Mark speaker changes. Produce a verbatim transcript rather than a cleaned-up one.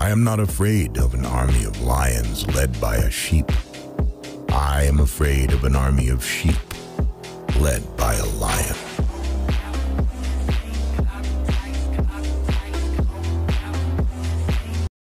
Speaker 1: I am not afraid of an army of lions led by a sheep. I am afraid of an army of sheep led by a lion.